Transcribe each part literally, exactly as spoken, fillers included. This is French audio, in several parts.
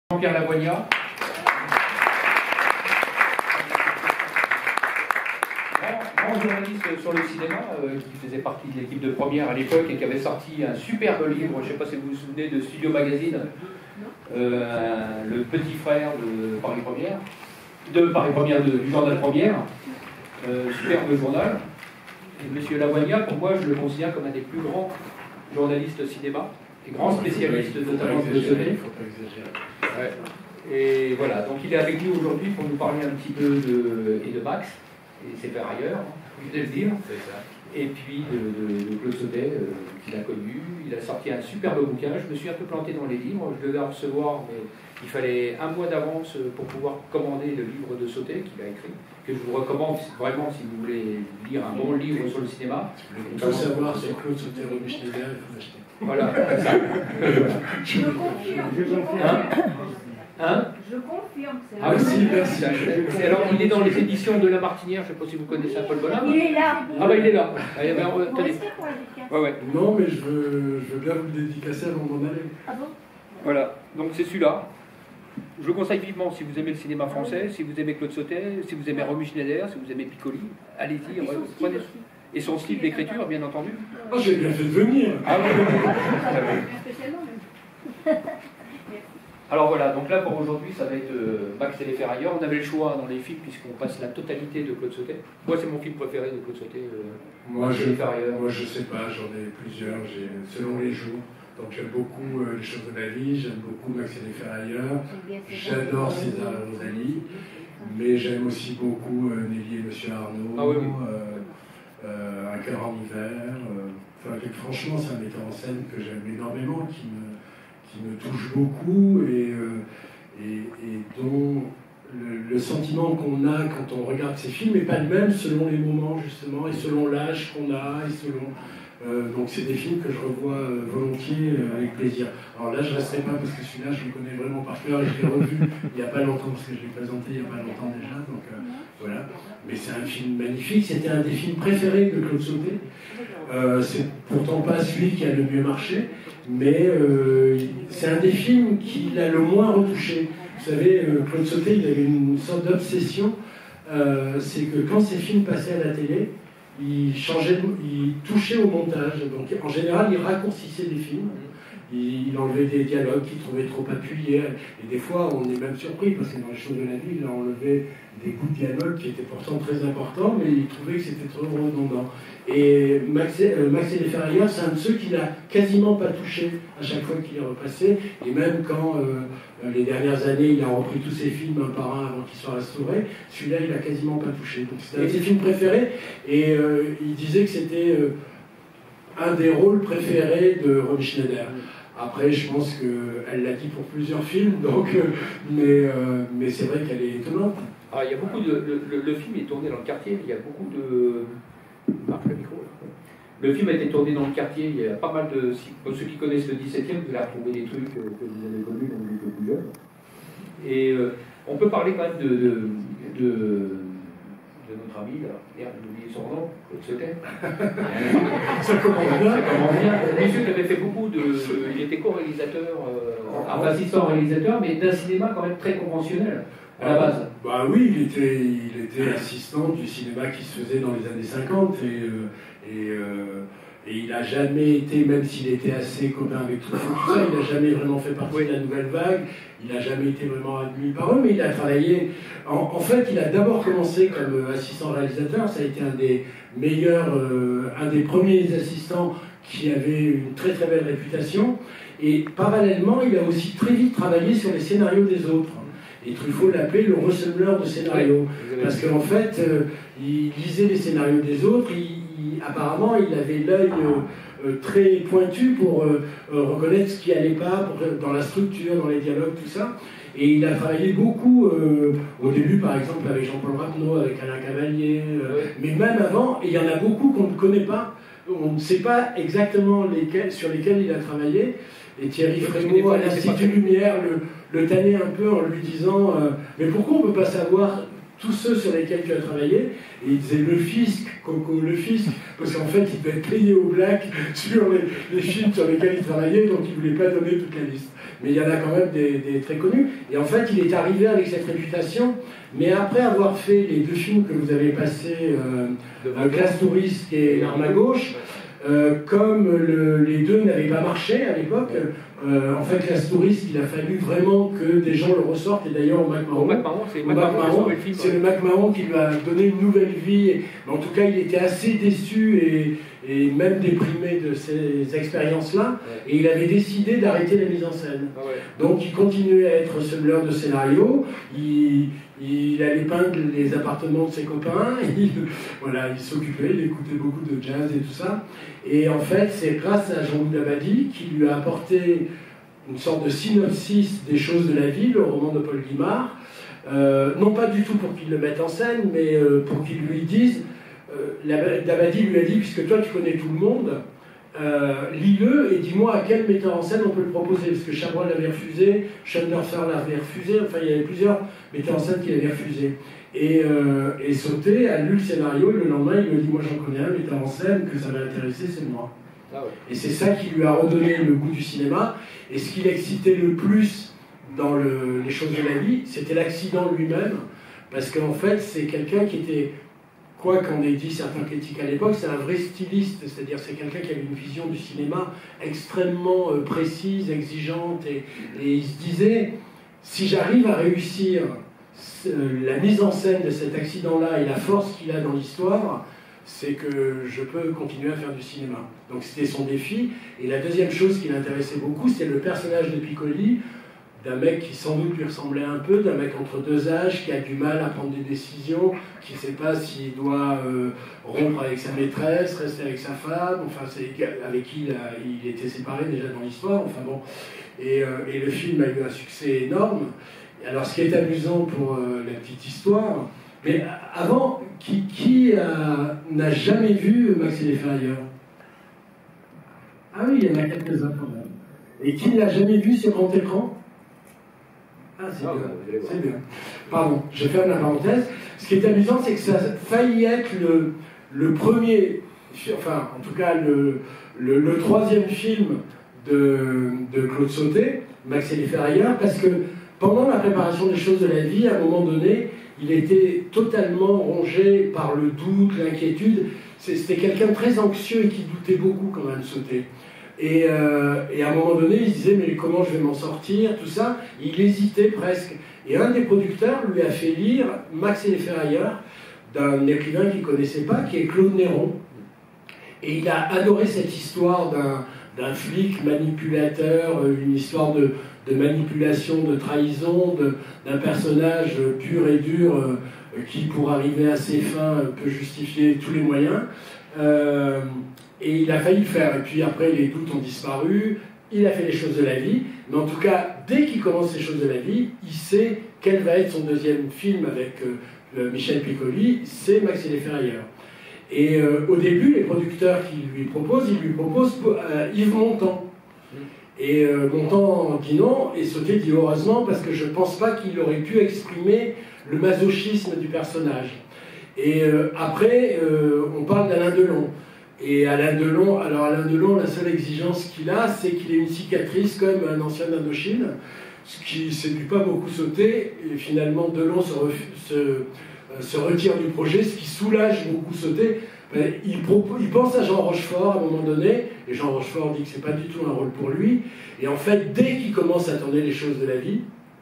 Jean-Pierre Lavoignat. Grand, grand journaliste sur le cinéma, euh, qui faisait partie de l'équipe de Première à l'époque et qui avait sorti un superbe livre, je ne sais pas si vous vous souvenez, de Studio Magazine, euh, le petit frère de Paris Première, de Paris Première, de, du journal Première, euh, superbe journal. Et Monsieur Lavoignat, pour moi, je le considère comme un des plus grands journalistes cinéma, et grand spécialiste notamment de Sonnet. Ouais. Et voilà, donc il est avec nous aujourd'hui pour nous parler un petit peu de, et de Max, et ses ferrailleurs, je vais le dire, et puis de, de, de Claude Sautet, euh, qu'il a connu. Il a sorti un superbe bouquin, je me suis un peu planté dans les livres, je devais en recevoir, mais il fallait un mois d'avance pour pouvoir commander le livre de Sautet qu'il a écrit, que je vous recommande vraiment si vous voulez lire un bon livre sur le cinéma. Il faut savoir sur Claude Sautet, Romy Schneider, il faut l'acheter. Voilà, ça. Je confirme. Je confirme. Hein Hein Je confirme. Ah oui, merci. Alors, il est dans les éditions de La Martinière, je ne sais pas si vous connaissez un peu le bonhomme. Il est là. Ah bah il est là. Ah, ben, Vous tenez. restez pour la dédicace. Ouais, ouais. Non, mais je veux, je veux bien vous le dédicacer avant d'en aller. Ah bon? Voilà, donc c'est celui-là. Je le conseille vivement si vous aimez le cinéma français, si vous aimez Claude Sautet, si vous aimez Romy Schneider, si vous aimez Piccoli, allez-y, prenez. Et son style d'écriture, bien entendu. Oh, j'ai bien fait de venir. Ah oui. Spécialement même. Alors voilà, donc là pour aujourd'hui, ça va être euh, Max et les ferrailleurs. On avait le choix dans les films puisqu'on passe la totalité de Claude Sautet. Moi, c'est mon film préféré de Claude Sautet. Euh, Moi, Max je, et les ferrailleurs. moi, je sais pas, j'en ai plusieurs, j'ai, selon les jours. Donc j'aime beaucoup euh, Les choses de la vie, j'aime beaucoup Max et les ferrailleurs, j'adore César et Rosalie, mais j'aime aussi beaucoup euh, Nelly et Monsieur Arnaud, Ah oui, oui. Euh, euh, Un cœur en hiver. Euh, enfin, franchement, c'est un metteur en scène que j'aime énormément, qui me, qui me touche beaucoup et, euh, et, et dont le, le sentiment qu'on a quand on regarde ces films n'est pas le même selon les moments justement et selon l'âge qu'on a et selon... Euh, donc c'est des films que je revois euh, volontiers euh, avec plaisir. Alors là je ne resterai pas parce que celui-là je le connais vraiment par cœur et je l'ai revu il n'y a pas longtemps parce que je l'ai présenté il n'y a pas longtemps déjà. Donc euh, voilà. Mais c'est un film magnifique, c'était un des films préférés de Claude Sautet. Euh, c'est pourtant pas celui qui a le mieux marché, mais euh, c'est un des films qui l'a le moins retouché. Vous savez, euh, Claude Sautet il avait une sorte d'obsession, euh, c'est que quand ces films passaient à la télé, il changeait, il touchait au montage. Donc en général, il raccourcissait les films. Il, il enlevait des dialogues qu'il trouvait trop appuyés. Et des fois, on est même surpris parce que dans Les choses de la vie, il a enlevé des bouts de dialogue qui étaient pourtant très importants, mais il trouvait que c'était trop redondant. Et Max et, euh, Max et les ferrailleurs, c'est un de ceux qu'il n'a quasiment pas touché à chaque fois qu'il est repassé. Et même quand euh, les dernières années, il a repris tous ses films un par un avant qu'ils soient restaurés, celui-là, il n'a quasiment pas touché. Donc c'était un de ses films préférés. Et euh, il disait que c'était euh, un des rôles préférés de Romy Schneider. Après, je pense qu'elle l'a dit pour plusieurs films, donc, euh, mais, euh, mais c'est vrai qu'elle est étonnante. Ah, il y a beaucoup de. Le, le, le film est tourné dans le quartier, il y a beaucoup de. Marche le micro là. Le film a été tourné dans le quartier, il y a pas mal de. Pour ceux qui connaissent le dix-septième, vous allez retrouver des trucs que vous avez connus quand vous étiez plus jeune. Et euh, on peut parler quand même de. de, de de notre ami, là, merde, j'ai oublié son nom, Claude Sautet. Ça commence bien. Ça commence bien. Monsieur qui avait fait beaucoup de. Il était co-réalisateur, euh, enfin, assistant réalisateur, mais d'un cinéma quand même très conventionnel, à la base. Bah oui, il était, il était assistant du cinéma qui se faisait dans les années cinquante et, euh, et, euh, et il n'a jamais été, même s'il était assez copain avec tout ça, il n'a jamais vraiment fait partie de la nouvelle vague, il n'a jamais été vraiment admis par eux, mais il a travaillé. En, en fait, il a d'abord commencé comme assistant réalisateur, ça a été un des meilleurs, euh, un des premiers assistants qui avait une très très belle réputation, et parallèlement, il a aussi très vite travaillé sur les scénarios des autres. Et Truffaut l'appelait le ressembleur de scénarios. Parce qu'en fait, euh, il lisait les scénarios des autres, il, il, apparemment, il avait l'œil euh, euh, très pointu pour euh, euh, reconnaître ce qui n'allait pas pour, dans la structure, dans les dialogues, tout ça. Et il a travaillé beaucoup, euh, au début par exemple avec Jean-Paul Rapneau, avec Alain Cavalier, euh, mais même avant, et il y en a beaucoup qu'on ne connaît pas, on ne sait pas exactement lesquels, sur lesquels il a travaillé. Et Thierry Frémaux, à l'Institut Lumière, le, le tannait un peu en lui disant euh, « Mais pourquoi on ne peut pas savoir tous ceux sur lesquels tu as travaillé ?» Et il disait « Le fisc, Coco, le fisc », parce qu'en fait, il devait être payé au black sur les, les films sur lesquels il travaillait, donc il ne voulait pas donner toute la liste. mais il y en a quand même des, des très connus. Et en fait, il est arrivé avec cette réputation, mais après avoir fait les deux films que vous avez passés, euh, Classe Touriste et L'arme à gauche, euh, comme le, les deux n'avaient pas marché à l'époque, euh, en fait, Classe Touriste, il a fallu vraiment que des gens le ressortent, et d'ailleurs au Mac Marron, c'est le Mac Marron qui lui a donné une nouvelle vie, et, en tout cas, il était assez déçu et et même déprimé de ces expériences-là, ouais. Et il avait décidé d'arrêter la mise en scène. Ah ouais. Donc il continuait à être semeur de scénario, il, il allait peindre les appartements de ses copains, il, voilà, il s'occupait, il écoutait beaucoup de jazz et tout ça. Et en fait, c'est grâce à Jean-Loup Dabadi qui lui a apporté une sorte de synopsis des choses de la vie, le roman de Paul Guimard, euh, non pas du tout pour qu'il le mette en scène, mais euh, pour qu'il lui dise... Euh, Dabadi lui a dit, puisque toi tu connais tout le monde, euh, lis-le et dis-moi à quel metteur en scène on peut le proposer, parce que Chabrol l'avait refusé, Schoenderfer l'avait refusé, enfin il y avait plusieurs metteurs en scène qui l'avaient refusé. Et, euh, et Sauté a lu le scénario, et le lendemain il me dit, moi j'en connais un metteur en scène que ça m'a intéressé, c'est moi. Ah ouais. Et c'est ça qui lui a redonné le goût du cinéma, et ce qui l'excitait le plus dans le, les choses de la vie, c'était l'accident lui-même, parce qu'en fait c'est quelqu'un qui était... Quoi qu'en ait dit certains critiques à l'époque, c'est un vrai styliste, c'est-à-dire c'est quelqu'un qui avait une vision du cinéma extrêmement euh, précise, exigeante, et, et il se disait, si j'arrive à réussir euh, la mise en scène de cet accident-là et la force qu'il a dans l'histoire, c'est que je peux continuer à faire du cinéma. Donc c'était son défi. Et la deuxième chose qui l'intéressait beaucoup, c'est le personnage de Piccoli, d'un mec qui sans doute lui ressemblait un peu, d'un mec entre deux âges, qui a du mal à prendre des décisions, qui ne sait pas s'il doit euh, rompre avec sa maîtresse, rester avec sa femme, enfin c'est avec qui il, a, il était séparé déjà dans l'histoire, enfin bon. Et, euh, et le film a eu un succès énorme. Alors ce qui est amusant pour euh, la petite histoire, mais avant, qui, qui n'a jamais vu Max et les Ferrailleurs? Ah oui, il y en a quelques-uns quand même. Et qui ne l'a jamais vu sur grand écran? Ah, c'est bien, c'est bien. Pardon, je ferme la parenthèse. Ce qui est amusant, c'est que ça a failli être le, le premier, enfin, en tout cas, le, le, le troisième film de, de Claude Sauté, Max et les Ferrailleurs, parce que pendant la préparation des choses de la vie, à un moment donné, il était totalement rongé par le doute, l'inquiétude. C'était quelqu'un de très anxieux et qui doutait beaucoup quand même, Sauté. Et, euh, et à un moment donné, il se disait, mais comment je vais m'en sortir, tout ça. Il hésitait presque. Et un des producteurs lui a fait lire Max et les Ferrailleurs d'un écrivain qu'il ne connaissait pas, qui est Claude Néron. Et il a adoré cette histoire d'un d'un flic manipulateur, une histoire de, de manipulation, de trahison, d'un personnage pur et dur euh, qui, pour arriver à ses fins, peut justifier tous les moyens. Euh, Et il a failli le faire. Et puis après, les doutes ont disparu. Il a fait les choses de la vie. Mais en tout cas, dès qu'il commence les choses de la vie, il sait quel va être son deuxième film avec euh, Michel Piccoli. C'est Max et les Ferrailleurs. Et euh, au début, les producteurs qui lui proposent, ils lui proposent euh, Yves Montand. Et euh, Montand dit non. Et Sauté dit heureusement, parce que je ne pense pas qu'il aurait pu exprimer le masochisme du personnage. Et euh, après, euh, on parle d'Alain Delon. Et Alain Delon, alors Alain Delon, la seule exigence qu'il a, c'est qu'il ait une cicatrice comme un ancien d'Indochine, ce qui ne séduit pas beaucoup Sauté. Et finalement, Delon se, se, euh, se retire du projet, ce qui soulage beaucoup Sauté. Ben, il, il pense à Jean Rochefort à un moment donné, et Jean Rochefort dit que ce n'est pas du tout un rôle pour lui. Et en fait, dès qu'il commence à tourner les choses de la vie,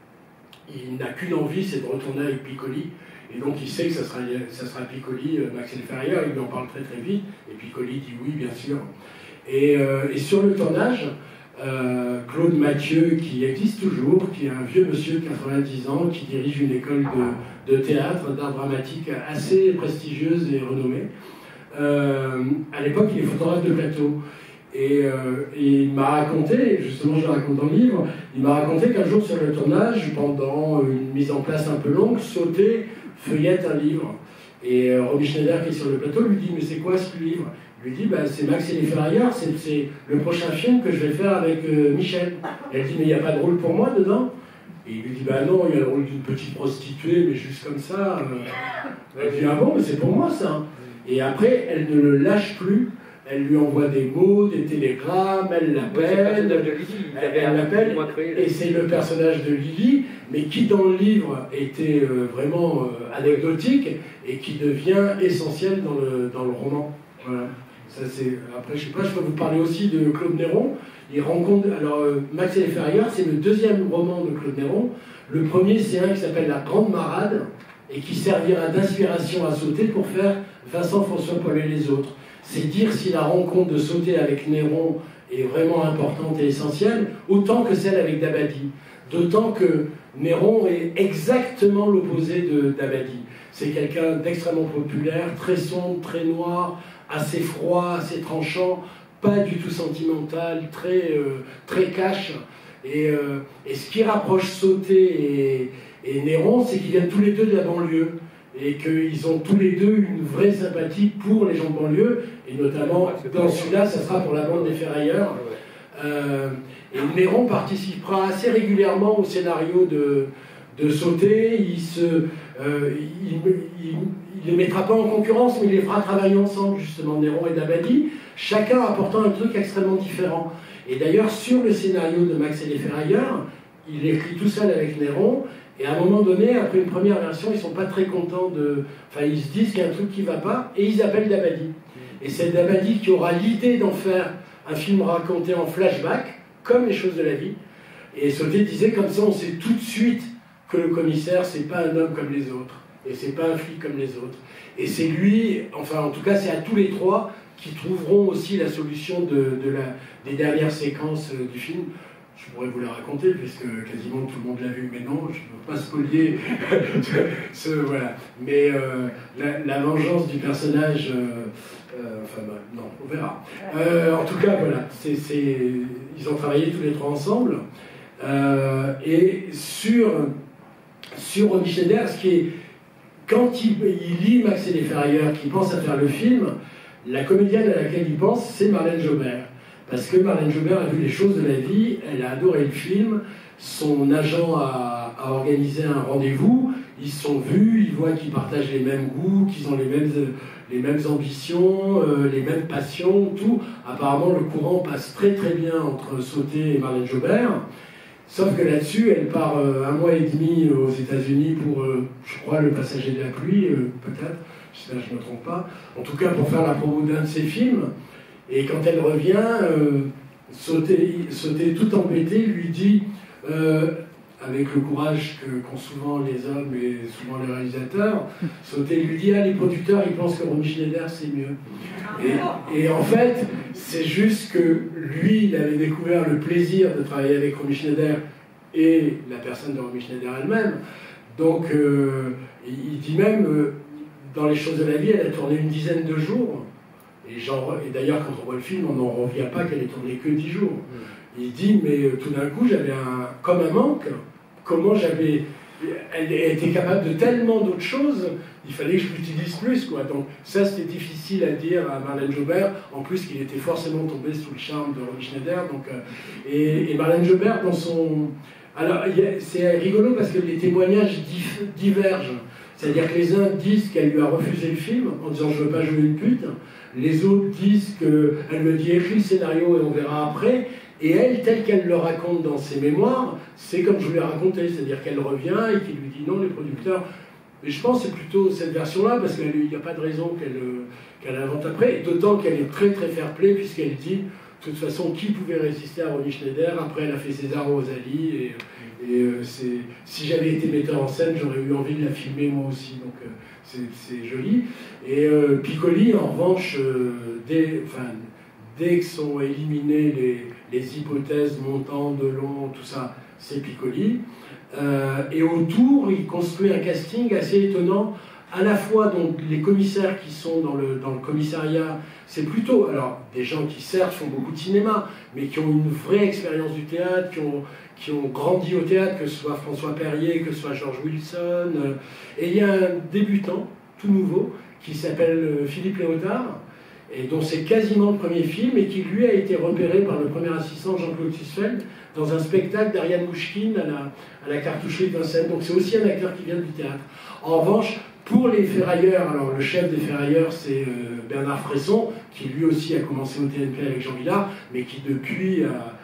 il n'a qu'une envie, c'est de retourner avec Piccoli. Et donc il sait que ça sera, ça sera Piccoli, euh, Max et les Ferrailleurs, il lui en parle très très vite, et Piccoli dit oui, bien sûr. Et, euh, et sur le tournage, euh, Claude Mathieu, qui existe toujours, qui est un vieux monsieur de quatre-vingt-dix ans, qui dirige une école de, de théâtre, d'art dramatique assez prestigieuse et renommée, euh, à l'époque il est photographe de plateau. Et, euh, et il m'a raconté, justement je le raconte dans le livre, il m'a raconté qu'un jour sur le tournage, pendant une mise en place un peu longue, Sauté feuillette un livre. Et euh, Romy Schneider, qui est sur le plateau, lui dit « Mais c'est quoi ce livre ?» Il lui dit bah, « C'est Max et les Ferrailleurs, c'est le prochain film que je vais faire avec euh, Michel. » Elle dit « Mais il n'y a pas de rôle pour moi dedans ?» Et il lui dit « Bah non, il y a le rôle d'une petite prostituée, mais juste comme ça. Euh... » Elle dit « Ah bon, mais c'est pour moi ça. » Et après, elle ne le lâche plus. elle lui envoie des mots, des télégrammes, elle l'appelle, elle l'appelle, et c'est le personnage de Lily, mais qui dans le livre était euh, vraiment euh, anecdotique et qui devient essentiel dans le, dans le roman. Voilà. Ça, c'est, après, je sais pas, je peux vous parler aussi de Claude Néron. Il rencontre, alors euh, Max et les Ferrailleurs, c'est le deuxième roman de Claude Néron. Le premier, c'est un qui s'appelle La Grande Marade et qui servira d'inspiration à Sauté pour faire Vincent François Paul et les autres. C'est dire si la rencontre de Sauté avec Néron est vraiment importante et essentielle, autant que celle avec Dabadi. D'autant que Néron est exactement l'opposé de Dabadi. C'est quelqu'un d'extrêmement populaire, très sombre, très noir, assez froid, assez tranchant, pas du tout sentimental, très, euh, très cash. Et, euh, et ce qui rapproche Sauté et, et Néron, c'est qu'ils viennent tous les deux de la banlieue. Et qu'ils ont tous les deux une vraie sympathie pour les gens de banlieue, et notamment dans celui-là, ça sera pour la bande des Ferrailleurs. Euh, et Néron participera assez régulièrement au scénario de, de Sauté. Il se, euh, il, il, il les mettra pas en concurrence, mais il les fera travailler ensemble, justement, Néron et Dabadi, chacun apportant un truc extrêmement différent. Et d'ailleurs, sur le scénario de Max et les Ferrailleurs, il écrit tout seul avec Néron. Et à un moment donné, après une première version, ils ne sont pas très contents de... Enfin, ils se disent qu'il y a un truc qui ne va pas, et ils appellent Dabadi. Et c'est Dabadi qui aura l'idée d'en faire un film raconté en flashback, comme les choses de la vie. Et Sauté disait, comme ça, on sait tout de suite que le commissaire, c'est pas un homme comme les autres. Et c'est pas un flic comme les autres. Et c'est lui, enfin, en tout cas, c'est à tous les trois qui trouveront aussi la solution de, de la, des dernières séquences du film. Je pourrais vous la raconter, puisque quasiment tout le monde l'a vu, mais non, je ne veux pas spolier ce, voilà. Mais euh, la, la vengeance du personnage, euh, euh, enfin, bah, non, on verra. Euh, en tout cas, voilà, c'est, c'est, ils ont travaillé tous les trois ensemble. Euh, et sur, sur Romy Schneider, ce qui est, quand il, il lit Max et les Ferrailleurs, qu'il pense à faire le film, la comédienne à laquelle il pense, c'est Marlène Jobert. Parce que Marlène Jobert a vu les choses de la vie, elle a adoré le film, son agent a, a organisé un rendez-vous, ils se sont vus, ils voient qu'ils partagent les mêmes goûts, qu'ils ont les mêmes, les mêmes ambitions, euh, les mêmes passions, tout. Apparemment, le courant passe très très bien entre Sauté et Marlène Jobert, sauf que là-dessus, elle part euh, un mois et demi aux États-Unis pour, euh, je crois, Le Passager de la pluie, euh, peut-être, j'espère que je ne me trompe pas, en tout cas pour faire la promo d'un de ses films. Et quand elle revient, euh, Sauté, Sauté tout embêté, lui dit, euh, avec le courage que, qu'ont souvent les hommes et souvent les réalisateurs, Sauté lui dit, ah, les producteurs, ils pensent que Romy Schneider, c'est mieux. Et, et en fait, c'est juste que lui, il avait découvert le plaisir de travailler avec Romy Schneider et la personne de Romy Schneider elle-même. Donc, euh, il dit même, euh, dans Les choses de la vie, elle a tourné une dizaine de jours. Et, genre, et d'ailleurs, quand on voit le film, on n'en revient pas qu'elle ait tourné que dix jours. Il dit, mais euh, tout d'un coup, j'avais un, comme un manque. Comment j'avais... Elle, elle était capable de tellement d'autres choses, il fallait que je l'utilise plus, quoi. Donc ça, c'était difficile à dire à Marlène Jobert, en plus qu'il était forcément tombé sous le charme de Romy Schneider. Donc, euh, et, et Marlène Jobert, dans son... Alors, c'est rigolo parce que les témoignages dif, divergent. C'est-à-dire que les uns disent qu'elle lui a refusé le film, en disant « je veux pas jouer une pute ». Les autres disent qu'elle me dit « écris le scénario et on verra après ». Et elle, telle qu'elle le raconte dans ses mémoires, c'est comme je vous l'ai raconté, c'est-à-dire qu'elle revient et qu'il lui dit « non, les producteurs ». Mais je pense que c'est plutôt cette version-là, parce qu'il n'y a pas de raison qu'elle qu'elle invente après, et d'autant qu'elle est très très fair-play, puisqu'elle dit de toute façon qui pouvait résister à Romy Schneider. Après, elle a fait César Rosalie, et, et euh, c'est, si j'avais été metteur en scène, j'aurais eu envie de la filmer moi aussi, donc euh, c'est joli. Et euh, Piccoli, en revanche, euh, dès, enfin, dès que sont éliminées les, les hypothèses montant, de long, tout ça, c'est Piccoli. Euh, et autour, il construit un casting assez étonnant. À la fois, donc, les commissaires qui sont dans le, dans le commissariat, c'est plutôt, alors, des gens qui, certes, font beaucoup de cinéma, mais qui ont une vraie expérience du théâtre, qui ont, qui ont grandi au théâtre, que ce soit François Perrier, que ce soit George Wilson. Et il y a un débutant, tout nouveau, qui s'appelle Philippe Léotard, et dont c'est quasiment le premier film, et qui, lui, a été repéré par le premier assistant Jean-Claude Tisfeld dans un spectacle d'Ariane Mouchkine à la, à la cartoucherie de Vincennes. Donc c'est aussi un acteur qui vient du théâtre. En revanche, pour les ferrailleurs, alors le chef des ferrailleurs, c'est euh, Bernard Fresson, qui lui aussi a commencé au T N P avec Jean Vilar, mais qui depuis, à,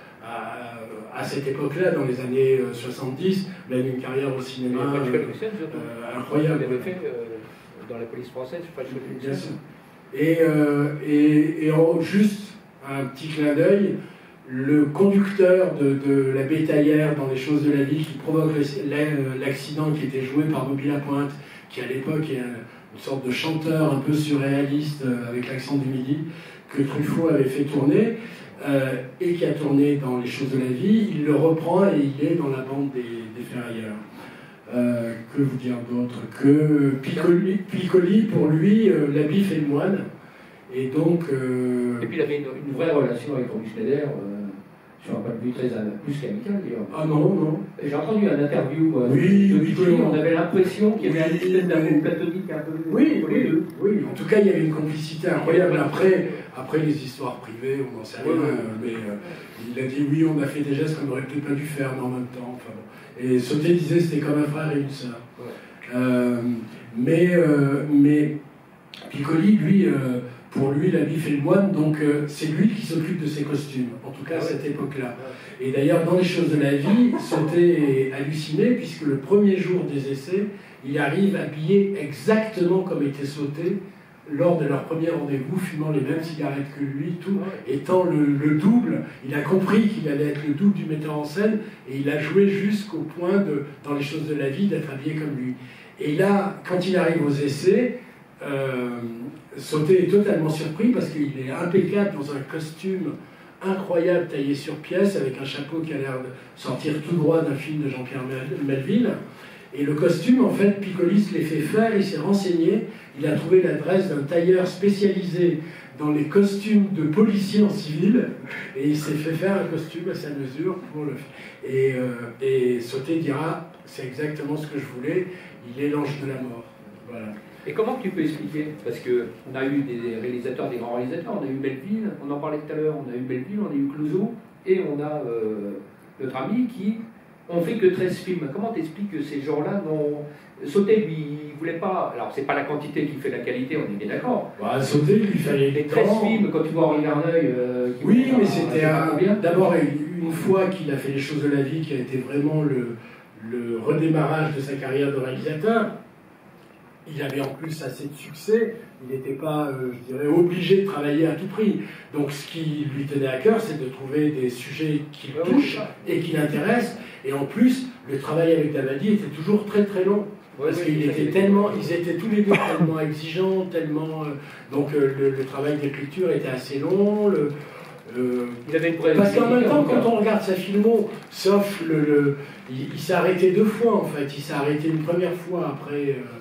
à, à cette époque-là, dans les années soixante-dix, mène une carrière au cinéma euh, incroyable. Il avait fait euh, dans la police française, je sais pas, je Bien sûr. Et, euh, et, et en, juste un petit clin d'œil, le conducteur de, de la bétaillère dans Les Choses de la Vie qui provoque l'accident, qui était joué par Bobby Lapointe, qui à l'époque est une sorte de chanteur un peu surréaliste avec l'accent du Midi, que Truffaut avait fait tourner, euh, et qui a tourné dans Les Choses de la Vie, il le reprend et il est dans la bande des, des Ferrailleurs. Euh, que vous dire d'autre? Que Piccoli, Piccoli, pour lui, euh, l'habit fait le moine. Et donc. Euh... Et puis il avait une, une vraie relation avec Romy Schneider, euh, sur un point de vue très plus qu'amical d'ailleurs. Ah non, non. J'ai entendu un interview euh, oui, de oui, Piccoli, oui, on avait l'impression qu'il y avait un espèce d'amour platonique un peu. Oui, oui, oui, oui. En tout cas, il y avait une complicité incroyable. Après, après les histoires privées, on n'en sait rien. Oui, mais euh, il a dit oui, on a fait des gestes qu'on n'aurait peut-être pas dû faire, mais en même temps. Enfin, bon. Et Sauté disait c'était comme un frère et une sœur. Ouais. Euh, mais, euh, mais Piccoli, lui, euh, pour lui, l'habit fait le moine, donc euh, c'est lui qui s'occupe de ses costumes, en tout cas à cette époque-là. Et d'ailleurs, dans Les Choses de la Vie, Sauté est halluciné, puisque le premier jour des essais, il arrive habillé exactement comme était Sauté lors de leur premier rendez-vous, fumant les mêmes cigarettes que lui, tout, étant le, le double. Il a compris qu'il allait être le double du metteur en scène, et il a joué jusqu'au point, de, dans Les Choses de la Vie, d'être habillé comme lui. Et là, quand il arrive aux essais, euh, Sauté est totalement surpris, parce qu'il est impeccable dans un costume incroyable, taillé sur pièce, avec un chapeau qui a l'air de sortir tout droit d'un film de Jean-Pierre Melville. Et le costume, en fait, Piccoli se l'est fait faire, il s'est renseigné, il a trouvé l'adresse d'un tailleur spécialisé dans les costumes de policiers en civil, et il s'est fait faire un costume à sa mesure pour le faire. Et, euh, et Sauté dira, c'est exactement ce que je voulais, il est l'ange de la mort. Voilà. Et comment tu peux expliquer? Parce qu'on a eu des réalisateurs, des grands réalisateurs, on a eu Melville, on en parlait tout à l'heure, on a eu Melville, on a eu Clouzot, et on a euh, notre ami qui ont fait que treize films. Comment t'expliques que ces gens-là n'ont... Sauté, lui, il voulait pas... Alors, c'est pas la quantité qui fait la qualité, on est bien d'accord. Bah, Sauté, il fallait... Les treize films, quand tu vois Henri Verneuil... Euh, oui, mais c'était un... D'abord, une fois qu'il a fait Les Choses de la Vie, qui a été vraiment le, le redémarrage de sa carrière de réalisateur, il avait en plus assez de succès, il n'était pas, euh, je dirais, obligé de travailler à tout prix. Donc ce qui lui tenait à cœur, c'est de trouver des sujets qui le touchent et qui l'intéressent. Et en plus, le travail avec Dabadi était toujours très très long. Parce oui, qu'ils étaient tellement, ils étaient tous les deux tellement exigeants, tellement... Euh, donc euh, le, le travail d'écriture était assez long. Le, euh, il avait une parce qu'en même temps, quand on regarde sa filmo, sauf le... le il, il s'est arrêté deux fois en fait. Il s'est arrêté une première fois après... Euh,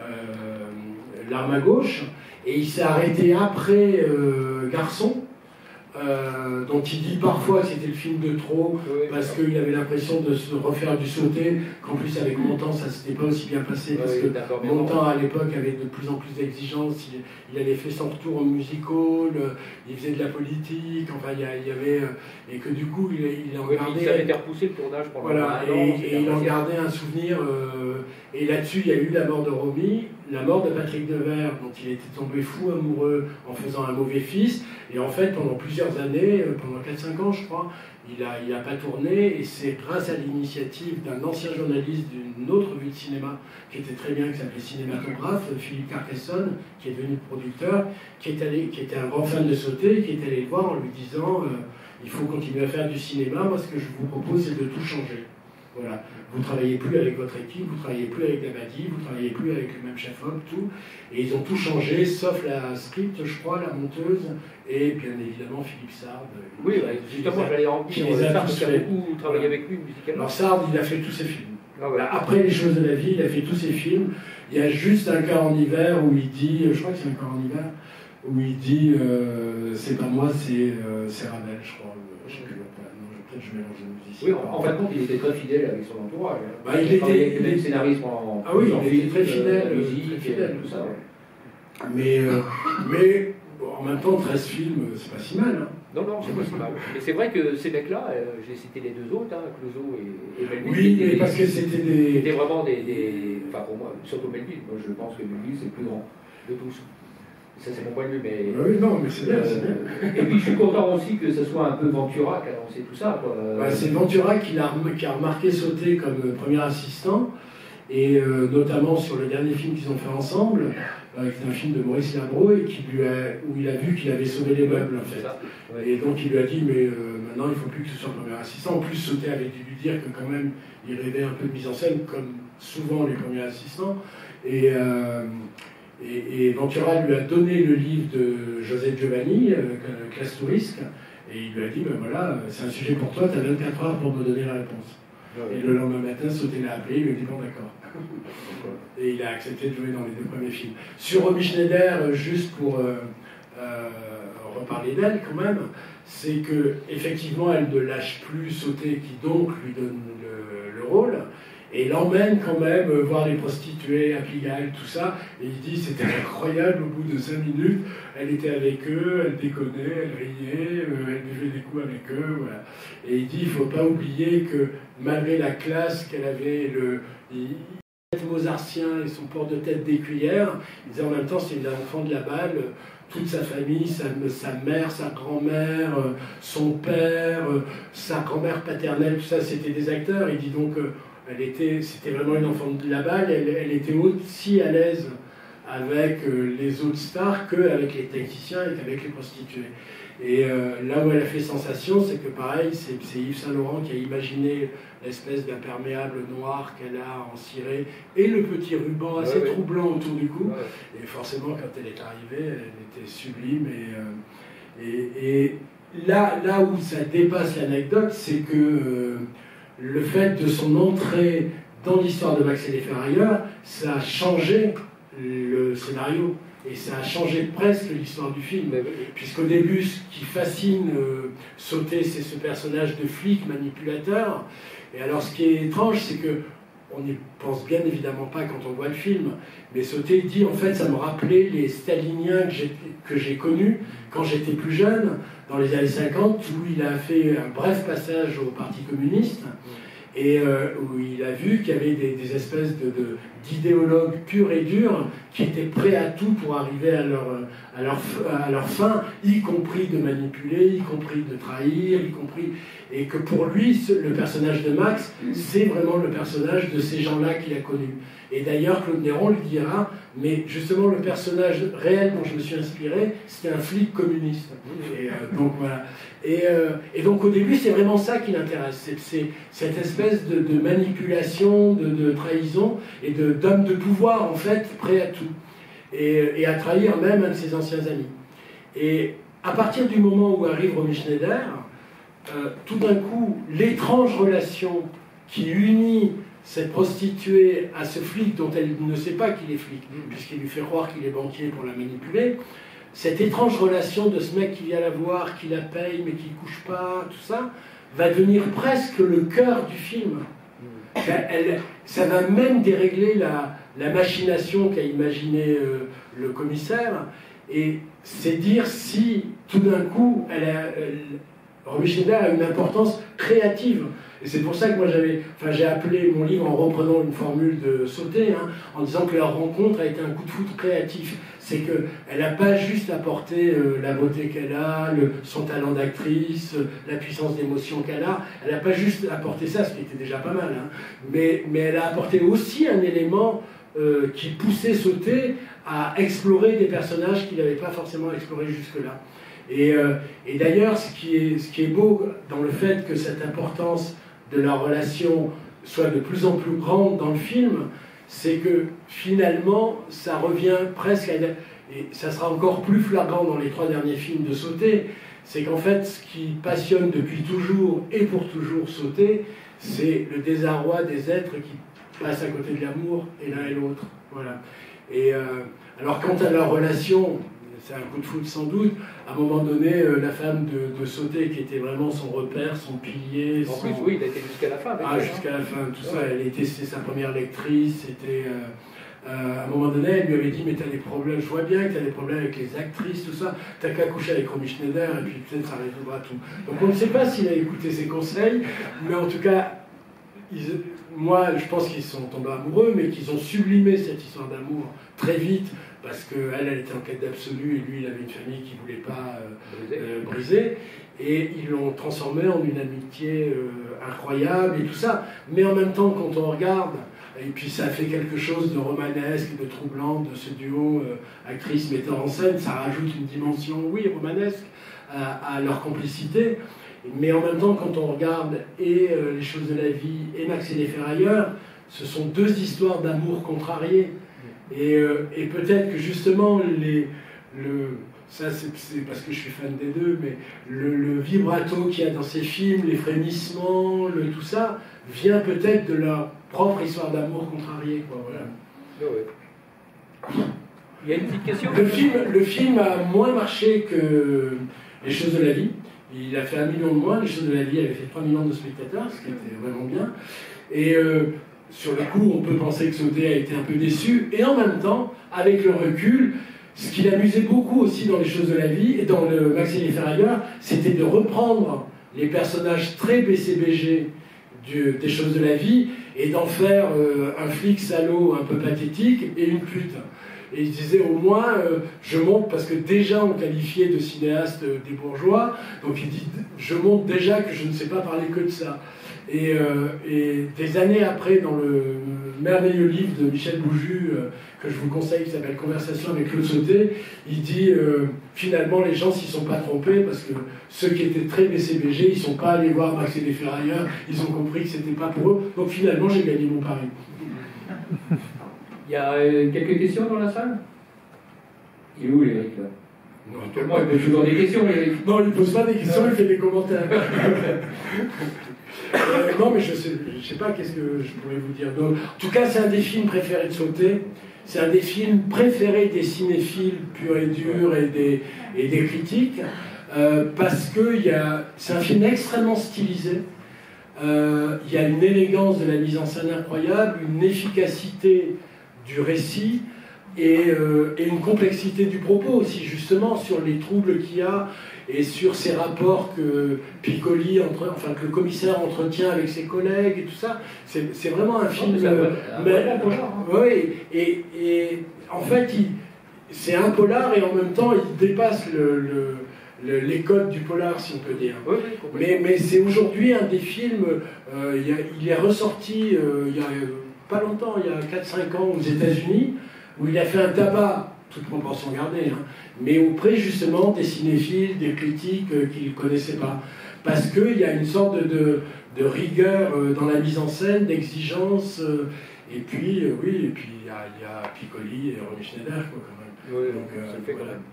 Euh, L'arme à gauche, et il s'est arrêté après euh, Garçon, euh, dont il dit parfois que c'était le film de trop, oui, parce qu'il avait l'impression de se refaire du Sauté, qu'en plus avec Montand ça s'était pas aussi bien passé, parce oui, que Montand à l'époque avait de plus en plus d'exigences, il, il avait fait son retour en musical, il faisait de la politique, enfin il y, y avait... Et que du coup il, il en oui, gardait... Il avait été repoussé le tournage pendant voilà, un an, et, et il en gardait un souvenir, euh, et là-dessus il y a eu la mort de Romy, la mort de Patrick Devers, dont il était tombé fou amoureux en faisant Un mauvais fils, et en fait pendant plusieurs années, pendant quatre cinq ans je crois, il n'a il a pas tourné, et c'est grâce à l'initiative d'un ancien journaliste d'une autre revue de cinéma qui était très bien, qui s'appelait Cinématographe, Philippe Carcassonne, qui est devenu producteur, qui, est allé, qui était un grand fan de Sauté, qui est allé le voir en lui disant euh, il faut continuer à faire du cinéma, moi ce que je vous propose c'est de tout changer. Voilà. Vous ne travaillez plus avec votre équipe, vous ne travaillez plus avec Dabadi, vous ne travaillez plus avec le même chef-op, tout. Et ils ont tout changé, sauf la script, je crois, la monteuse, et bien évidemment Philippe Sard. Oui, bah, justement, j'allais en dire, Sard, qui a beaucoup travaillé avec lui musicalement. Alors Sard, il a fait tous ses films. Ah, ouais. Après Les Choses de la Vie, il a fait tous ses films. Il y a juste Un cœur en hiver où il dit, je crois que c'est Un cœur en hiver, où il dit, euh, c'est pas moi, c'est euh, Ravel, je crois. Je sais plus. Peut-être je mélange les musiciens. Oui, en, en fin de compte, il était très fidèle avec son entourage. Bah, il, il était avec les scénaristes en. Ah oui, il était très fidèle, euh, musique, très fidèle, tout ça. Ouais. Mais, euh, mais bon, en même temps, treize films, c'est pas si mal. Hein. Non, non, c'est pas si mal. Mais c'est vrai que ces mecs-là, euh, j'ai cité les deux autres, hein, Clouzot et, et Melville. Oui, mais parce que c'était des. C'était vraiment des, des. Enfin, pour moi, surtout Melville. Moi, je pense que Melville, c'est le plus grand de tous. Ça, c'est mon point de vue, mais... Oui, non, mais c'est bien, euh, c'est bien. Et puis, je suis content aussi que ce soit un peu Ventura qui a lancé tout ça, quoi. Bah, c'est Ventura qui a, qui a remarqué Sauté comme premier assistant, et euh, notamment sur le dernier film qu'ils ont fait ensemble, euh, qui est un film de Maurice Labro, et qui lui a, où il a vu qu'il avait sauvé les meubles, en fait. Ouais. Et donc il lui a dit, mais euh, maintenant il ne faut plus que ce soit le premier assistant. En plus, Sauté avait dû lui dire que quand même, il rêvait un peu de mise en scène, comme souvent les premiers assistants. Et, euh, et, et Ventura lui a donné le livre de José Giovanni, euh, Classe Tourisque, et il lui a dit, ben voilà, c'est un sujet pour toi, tu as vingt-quatre heures pour me donner la réponse. Ouais. Et le lendemain matin, Sauté l'a appelé, il lui a dit, bon d'accord. Et il a accepté de jouer dans les deux premiers films. Sur Romy Schneider, juste pour euh, euh, reparler d'elle quand même, c'est que effectivement elle ne lâche plus Sauté, qui donc lui donne le, le rôle, et l'emmène quand même voir les prostituées à Pigalle, tout ça, et il dit c'était incroyable, au bout de cinq minutes, elle était avec eux, elle déconnait, elle riait, euh, elle buvait des coups avec eux, voilà. Et il dit il ne faut pas oublier que malgré la classe qu'elle avait, le mozartien et son port de tête d'écuyère, il disait en même temps c'est une enfant de la balle, toute sa famille, sa, sa mère, sa grand-mère, son père, sa grand-mère paternelle, tout ça c'était des acteurs. Il dit donc elle était, c'était vraiment une enfant de la balle, elle, elle était aussi à l'aise avec les autres stars qu'avec les techniciens et qu'avec les prostituées. Et euh, là où elle a fait sensation, c'est que pareil, c'est, c'est Yves Saint Laurent qui a imaginé l'espèce d'imperméable noir qu'elle a en ciré et le petit ruban assez ouais, troublant ouais. autour du cou. Ouais. Et forcément, quand elle est arrivée, elle était sublime. Et, euh, et, et là, là où ça dépasse l'anecdote, c'est que euh, le fait de son entrée dans l'histoire de Max et les Ferrailleurs, ça a changé le scénario. Et ça a changé presque l'histoire du film, puisqu'au début, ce qui fascine euh, Sauté, c'est ce personnage de flic manipulateur. Et alors, ce qui est étrange, c'est que on n'y pense bien évidemment pas quand on voit le film, mais Sauté dit, en fait, ça me rappelait les staliniens que j'ai, que j'ai connus quand j'étais plus jeune, dans les années cinquante, où il a fait un bref passage au Parti communiste, et euh, où il a vu qu'il y avait des, des espèces de, de, d'idéologues purs et durs qui étaient prêts à tout pour arriver à leur, à, leur, à leur fin, y compris de manipuler, y compris de trahir, y compris... Et que pour lui, le personnage de Max, c'est vraiment le personnage de ces gens-là qu'il a connus. Et d'ailleurs, Claude Néron lui dira, mais justement, le personnage réel dont je me suis inspiré, c'était un flic communiste. Et euh, donc voilà. Et, euh, et donc au début, c'est vraiment ça qui l'intéresse. C'est, c'est cette espèce de, de manipulation, de, de trahison et de, d'homme de pouvoir, en fait, prêt à tout. Et, et à trahir même un de ses anciens amis. Et à partir du moment où arrive Romy Schneider, euh, tout d'un coup, l'étrange relation qui unit cette prostituée à ce flic dont elle ne sait pas qu'il est flic, puisqu'il lui fait croire qu'il est banquier pour la manipuler, cette étrange relation de ce mec qui vient la voir, qui la paye mais qui ne couche pas, tout ça, va devenir presque le cœur du film. Elle, elle, ça va même dérégler la, la machination qu'a imaginé euh, le commissaire, et c'est dire si tout d'un coup elle a, elle, Romy Schneider a une importance créative. Et c'est pour ça que moi j'avais, enfin, j'ai appelé mon livre en reprenant une formule de Sauté, hein, en disant que leur rencontre a été un coup de foudre créatif. C'est qu'elle n'a pas juste apporté euh, la beauté qu'elle a, le, son talent d'actrice, euh, la puissance d'émotion qu'elle a, elle n'a pas juste apporté ça, ce qui était déjà pas mal, hein, mais, mais elle a apporté aussi un élément euh, qui poussait Sauté à explorer des personnages qu'il n'avait pas forcément explorés jusque-là. Et, euh, et d'ailleurs, ce qui est, ce qui est beau dans le fait que cette importance de leur relation soit de plus en plus grande dans le film, c'est que finalement, ça revient presque à... Et ça sera encore plus flagrant dans les trois derniers films de Sauté, c'est qu'en fait, ce qui passionne depuis toujours et pour toujours Sauté, c'est le désarroi des êtres qui passent à côté de l'amour et l'un et l'autre. Voilà. Et euh, alors, quant à leur relation... c'est un coup de foudre sans doute. À un moment donné, euh, la femme de, de Sauté, qui était vraiment son repère, son pilier... En son... plus, oui, il a été jusqu'à la fin. Ah, jusqu'à la fin, tout ouais. ça. Elle était c'était sa première lectrice. C'était, euh, euh, à un moment donné, elle lui avait dit, mais t'as des problèmes, je vois bien que t'as des problèmes avec les actrices, tout ça. T'as qu'à coucher avec Romy Schneider, et puis peut-être ça résoudra tout. Donc on ne sait pas s'il a écouté ses conseils, mais en tout cas... Il, moi, je pense qu'ils sont tombés amoureux, mais qu'ils ont sublimé cette histoire d'amour très vite, parce qu'elle, elle était en quête d'absolu, et lui, il avait une famille qu'il ne voulait pas euh, euh, briser. Et ils l'ont transformé en une amitié euh, incroyable et tout ça. Mais en même temps, quand on regarde, et puis ça fait quelque chose de romanesque, de troublant, de ce duo euh, actrice-metteur en scène, ça rajoute une dimension, oui, romanesque à, à leur complicité. Mais en même temps, quand on regarde et euh, Les choses de la vie et Max et les ferrailleurs, ce sont deux histoires d'amour contrariées. Et, euh, et peut-être que justement, les, le, ça c'est parce que je suis fan des deux, mais le, le vibrato qu'il y a dans ces films, les frémissements, le, tout ça, vient peut-être de leur propre histoire d'amour contrariée. Quoi, voilà. Oh ouais. Il y a une petite question. Le film, le film a moins marché que Les choses de la vie. Il a fait un million de moins. Les choses de la vie avait fait trois millions de spectateurs, ce qui était vraiment bien. Et euh, sur le coup, on peut penser que Sauté a été un peu déçu. Et en même temps, avec le recul, ce qui l'amusait beaucoup aussi dans Les choses de la vie et dans le Max et les ferrailleurs, c'était de reprendre les personnages très B C B G du, des choses de la vie et d'en faire euh, un flic salaud un peu pathétique et une pute. Et il disait au moins, euh, je montre, parce que déjà on qualifiait de cinéaste euh, des bourgeois, donc il dit, je montre déjà que je ne sais pas parler que de ça. Et, euh, et des années après, dans le merveilleux livre de Michel Bouju, euh, que je vous conseille, qui s'appelle Conversation avec Claude Sauté, il dit, euh, finalement les gens s'y sont pas trompés, parce que ceux qui étaient très B C B G, ils sont pas allés voir Max et les ferrailleurs, ils ont compris que c'était pas pour eux, donc finalement j'ai gagné mon pari. Il y a euh, quelques questions dans la salle? Il est où, Eric, là? Non, tout le monde pose toujours des questions, Eric. Non, il ne pose pas des questions, il fait des commentaires. euh, non, mais je ne sais, je sais pas qu'est-ce que je pourrais vous dire. Donc, en tout cas, c'est un des films préférés de Sauté. C'est un des films préférés des cinéphiles purs et durs et des, et des critiques. Euh, parce que c'est un film extrêmement stylisé. Euh, il y a une élégance de la mise en scène incroyable, une efficacité du récit et, euh, et une complexité du propos aussi, justement, sur les troubles qu'il y a et sur ces rapports que Piccoli, entre, enfin que le commissaire entretient avec ses collègues et tout ça. C'est vraiment un film... Oh, euh, un mais, bon polar, hein. Oui, et, et en fait, c'est un polar et en même temps, il dépasse le... le Le, les codes du polar, si on peut dire. Oui, oui, mais mais c'est aujourd'hui un des films, euh, il, y a, il est ressorti euh, il y a pas longtemps, il y a quatre cinq ans aux États-Unis, où il a fait un tabac, toute proportion gardée, hein, mais auprès justement des cinéphiles, des critiques euh, qu'il ne connaissaient pas. Parce qu'il y a une sorte de, de, de rigueur euh, dans la mise en scène, d'exigence, euh, et puis, euh, oui, et puis il y a, il y a Piccoli et Romy Schneider, quoi, quand même. Oui, donc, euh, ça le fait voilà. quand même.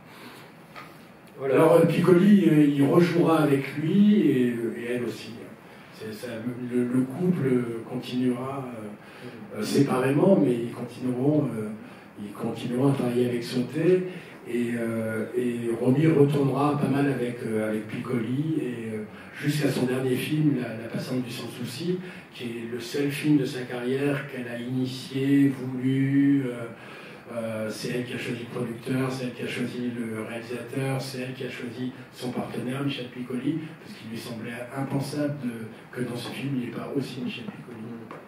Voilà. Alors Piccoli, il rejouera avec lui et, et elle aussi. Ça, le, le couple continuera euh, séparément, mais ils continueront, euh, ils continueront à travailler avec Sauté et, euh, et Romy retournera pas mal avec, euh, avec Piccoli et euh, jusqu'à son dernier film, La, La Passante du Sans Souci, qui est le seul film de sa carrière qu'elle a initié, voulu. Euh, Euh, c'est elle qui a choisi le producteur, c'est elle qui a choisi le réalisateur, c'est elle qui a choisi son partenaire, Michel Piccoli, parce qu'il lui semblait impensable de, que dans ce film, il n'y ait pas aussi Michel Piccoli.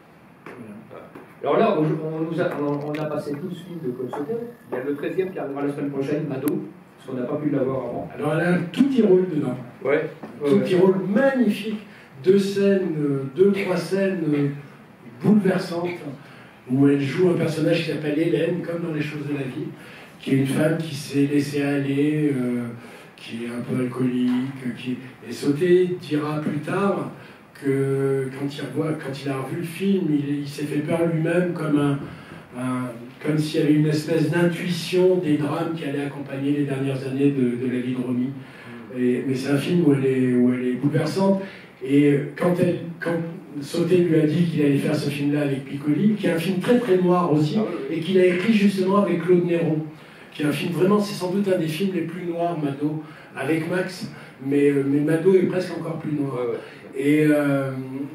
Voilà. Alors là, on, nous a, on, on a passé douze films de Claude Sauté. Il y a le treizième qui arrivera la semaine prochaine, Mado, parce qu'on n'a pas pu l'avoir avant. Alors elle a un tout petit rôle dedans. Ouais. Un tout petit rôle magnifique. Deux scènes, deux, trois scènes bouleversantes, où elle joue un personnage qui s'appelle Hélène, comme dans Les choses de la vie, qui est une femme qui s'est laissée aller, euh, qui est un peu alcoolique, qui... et Sauté dira plus tard que quand il, revoit, quand il a revu le film, il, il s'est fait peur lui-même comme, un, un, comme s'il y avait une espèce d'intuition des drames qui allaient accompagner les dernières années de, de la vie de Romy. Et, mais c'est un film où elle est, où elle est bouleversante, et quand elle... Quand, Sauté lui a dit qu'il allait faire ce film-là avec Piccoli, qui est un film très très noir aussi, ah oui, oui. Et qu'il a écrit justement avec Claude Néron, qui est un film vraiment, c'est sans doute un des films les plus noirs, Mado, avec Max, mais, mais Mado est presque encore plus noir. Ouais, ouais. Et euh,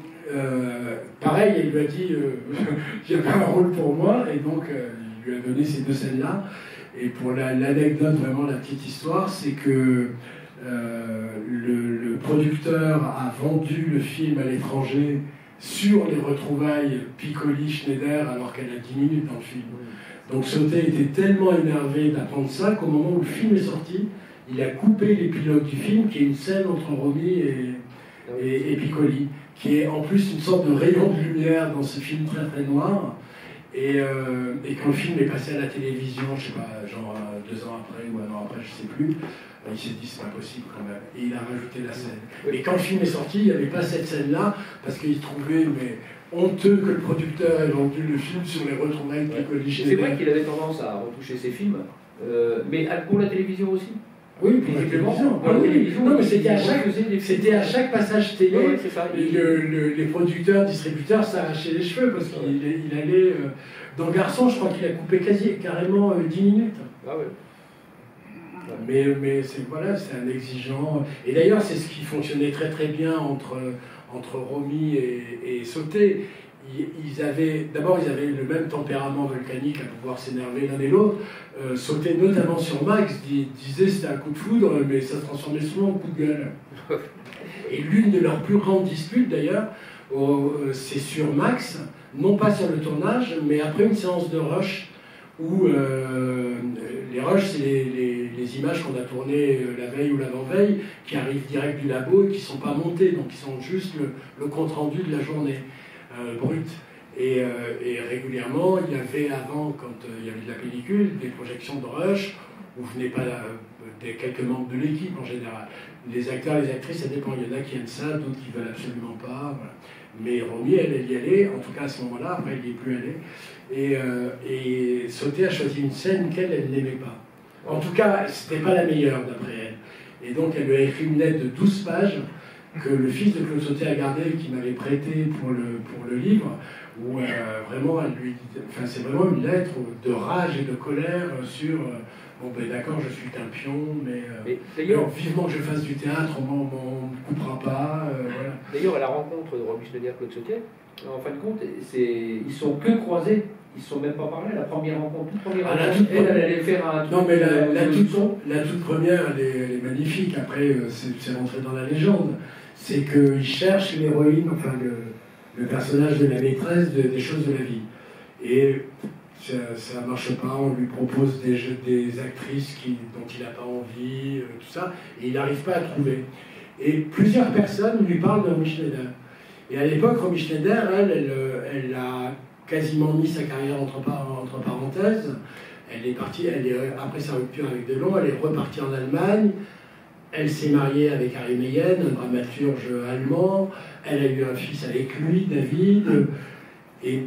euh, pareil, il lui a dit euh, qu'il y avait un rôle pour moi, et donc euh, il lui a donné ces deux scènes-là. Et pour l'anecdote, la, vraiment la petite histoire, c'est que Euh, le, le producteur a vendu le film à l'étranger sur les retrouvailles Piccoli-Schneider alors qu'elle a dix minutes dans le film. Donc Sauté était tellement énervé d'apprendre ça qu'au moment où le film est sorti, il a coupé l'épilogue du film, qui est une scène entre Romy et, et, et Piccoli, qui est en plus une sorte de rayon de lumière dans ce film très très noir. Et, euh, et quand le film est passé à la télévision, je sais pas, genre deux ans après ou un an après, je sais plus, il s'est dit c'est pas possible quand même. Et il a rajouté la scène. Et quand le film est sorti, il n'y avait pas cette scène-là, parce qu'il trouvait mais, honteux que le producteur ait vendu le film sur les retrouvailles de Piccoli. C'est vrai qu'il avait tendance à retoucher ses films, euh, mais pour la télévision aussi. Oui, pour la télévision. Ah, oui. Non, mais c'était à, chaque, c'était à chaque passage télé, oui, c'est ça. Le, le, les producteurs, distributeurs s'arrachaient les cheveux parce qu'il il allait... Euh, dans Garçon, je crois qu'il a coupé quasi, carrément euh, dix minutes. Ah ouais. Mais, mais c'est voilà, c'est un exigeant... Et d'ailleurs, c'est ce qui fonctionnait très très bien entre, entre Romy et, et Sauté. Ils avaient, d'abord, ils avaient le même tempérament volcanique à pouvoir s'énerver l'un et l'autre. Euh, Sauté notamment sur Max, dis, disait c'était un coup de foudre, mais ça se transformait souvent en coup de gueule. Et l'une de leurs plus grandes disputes, d'ailleurs, euh, c'est sur Max, non pas sur le tournage, mais après une séance de rush, où euh, les rushs, c'est les, les, les images qu'on a tournées la veille ou l'avant-veille, qui arrivent direct du labo et qui ne sont pas montées, donc qui sont juste le, le compte-rendu de la journée. Euh, brut. Et, euh, et régulièrement, il y avait avant, quand euh, il y avait de la pellicule, des projections de rush, où venaient pas euh, des, quelques membres de l'équipe en général. Les acteurs, les actrices, ça dépend. Il y en a qui aiment ça, d'autres qui veulent absolument pas. Voilà. Mais Romy, elle, elle y allait, en tout cas à ce moment-là, après elle n'y est plus allée. Et, euh, et Sauté a choisi une scène qu'elle, elle n'aimait pas. En tout cas, c'était pas la meilleure d'après elle. Et donc elle lui a écrit une lettre de douze pages que le fils de Claude Sauté a gardé, qui m'avait prêté pour le, pour le livre, où euh, vraiment, elle lui, enfin, c'est vraiment une lettre de rage et de colère sur euh, bon ben d'accord, je suis un pion, mais, euh, mais alors, vivement que je fasse du théâtre, on ne me coupera pas. Euh, voilà. D'ailleurs, à la rencontre de Romy Schneider et Claude Sauté, en fin de compte, ils sont que croisés. Ils ne se sont même pas parlé. La première rencontre, toute première ah, rencontre, toute elle, elle allait faire un... Non, mais la, la, toute, la toute première, elle est, elle est magnifique. Après, c'est rentré dans la légende. C'est qu'il cherche l'héroïne, enfin le, le personnage de la maîtresse de, des choses de la vie. Et ça ne marche pas, on lui propose des, jeux, des actrices qui, dont il n'a pas envie, euh, tout ça, et il n'arrive pas à trouver. Et plusieurs personnes lui parlent de Romy Schneider. Et à l'époque, Romy Schneider, elle, elle, elle a quasiment mis sa carrière entre, entre parenthèses. Elle est partie, elle est, après sa rupture avec Delon, elle est repartie en Allemagne. Elle s'est mariée avec Harry Meyen, un dramaturge allemand. Elle a eu un fils avec lui, David. Et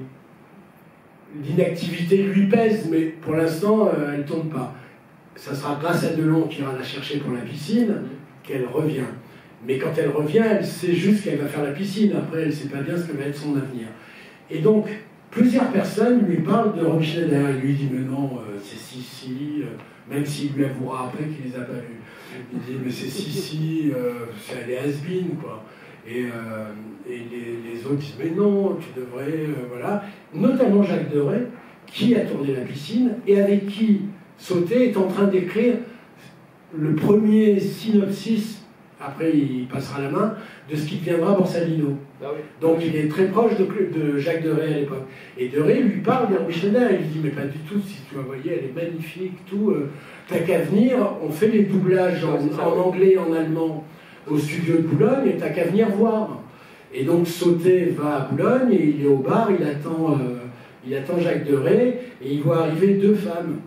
l'inactivité lui pèse, mais pour l'instant, elle ne tourne pas. Ça sera grâce à Delon qui ira la chercher pour la piscine qu'elle revient. Mais quand elle revient, elle sait juste qu'elle va faire la piscine. Après, elle ne sait pas bien ce que va être son avenir. Et donc, plusieurs personnes lui parlent de Romy Schneider. Elle lui dit, mais non, euh, c'est si, si, euh, même s'il lui avouera après qu'il ne les a pas vus. Il dit, mais c'est si, si, euh, elle est has-been, quoi. Et, euh, et les, les autres disent, mais non, tu devrais, euh, voilà. Notamment Jacques Deray, qui a tourné la piscine, et avec qui Sauté est en train d'écrire le premier synopsis, après il passera la main, de ce qui deviendra Borsalino. Ah oui. Donc il est très proche de, de Jacques Deray à l'époque. Et Deray lui parle de Romy Schneider, il lui dit, mais pas du tout, si tu la voyais, elle est magnifique, tout. Euh, T'as qu'à venir, on fait les doublages en, en anglais et en allemand au studio de Boulogne, et t'as qu'à venir voir. Et donc Sauté va à Boulogne, et il est au bar, il attend, euh, il attend Jacques Deray, et il voit arriver deux femmes.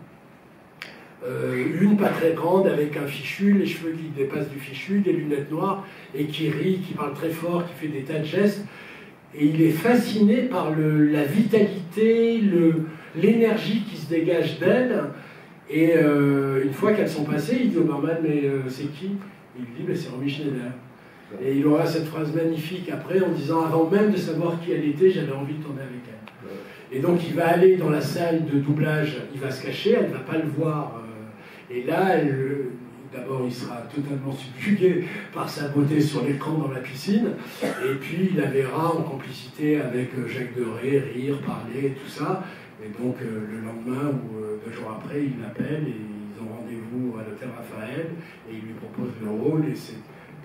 Euh, une pas très grande, avec un fichu, les cheveux qui dépassent du fichu, des lunettes noires, et qui rit, qui parle très fort, qui fait des tas de gestes. Et il est fasciné par le, la vitalité, l'énergie qui se dégage d'elle. Et euh, une fois qu'elles sont passées, il dit au barman, mais euh, c'est qui? Il dit, mais c'est Romy Schneider. Et il aura cette phrase magnifique après en disant, avant même de savoir qui elle était, j'avais envie de tourner avec elle. Et donc il va aller dans la salle de doublage, il va se cacher, elle ne va pas le voir. Et là, d'abord il sera totalement subjugué par sa beauté sur l'écran dans la piscine. Et puis il la verra en complicité avec Jacques Deray, rire, parler, tout ça. Et donc euh, le lendemain ou euh, deux jours après, il l'appelle et ils ont rendez-vous à l'hôtel Raphaël et il lui propose le rôle. Et c'est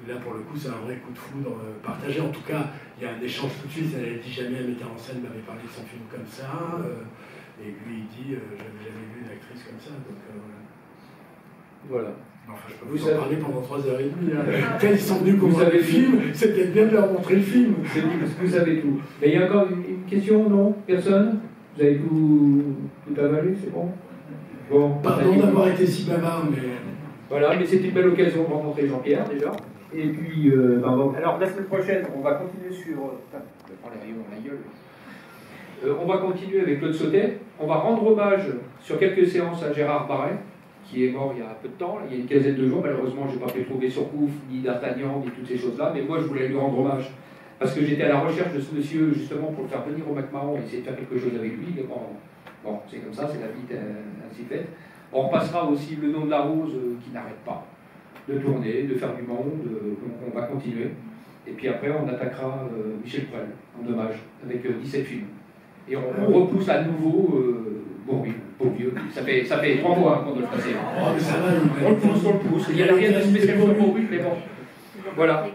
là, pour le coup, c'est un vrai coup de foudre euh, partagé. En tout cas, il y a un échange tout de suite. Elle a dit jamais un metteur en scène m'avait parlé de son film comme ça. Euh, et lui, il dit euh, j'avais jamais vu une actrice comme ça. Donc, euh, voilà. Enfin, je peux vous vous en savez... parler pendant trois heures et demie. Hein. Quand ils sont venus pour voir le film, c'était bien de leur montrer le film. Vous savez tout. Mais il y a encore une, une question, non? Personne? Vous avez tout, tout avalé, c'est bon? Bon. Pardon d'avoir été si bavard, mais... Voilà, mais c'était une belle occasion de rencontrer Jean-Pierre, déjà. Et puis, euh, ben bon. Alors, la semaine prochaine, on va continuer sur... Putain, je vais prendre les rayons dans la gueule. Euh, on va continuer avec Claude Sautet. On va rendre hommage sur quelques séances à Gérard Barret, qui est mort il y a peu de temps, il y a une quinzaine de jours. Malheureusement, je n'ai pas pu trouver Surcouf, ni D'Artagnan, ni toutes ces choses-là, mais moi, je voulais lui rendre hommage. Parce que j'étais à la recherche de ce monsieur, justement, pour le faire venir au McMahon et essayer de faire quelque chose avec lui. Mais bon, bon c'est comme ça, c'est la vie ainsi faite. On passera aussi Le Nom de la Rose, euh, qui n'arrête pas de tourner, de faire du monde, euh, donc on va continuer. Et puis après, on attaquera euh, Michel Prel, en hommage, avec euh, dix-sept films. Et on, on repousse à nouveau euh, Bourvil, Bourvieux. Ça fait, ça fait trois mois qu'on doit le passer. Oh, mais ça va, on le pousse, on le pousse. Il n'y a rien de spécial pour Bourvil, mais bon. Voilà.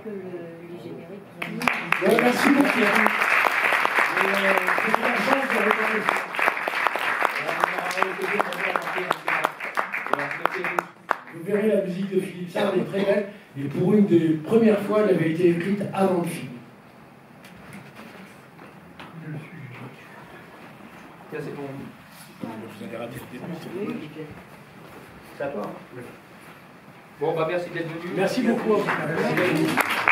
Bon, merci beaucoup. Euh, c'est la chance de reparler. Vous verrez la musique de Philippe Sarr, elle est très belle. Et pour une des premières fois, elle avait été écrite avant le film. Tiens, c'est bon. Vous avez raté le début. C'est à toi. Bon, bah merci d'être venu. Merci beaucoup. Merci.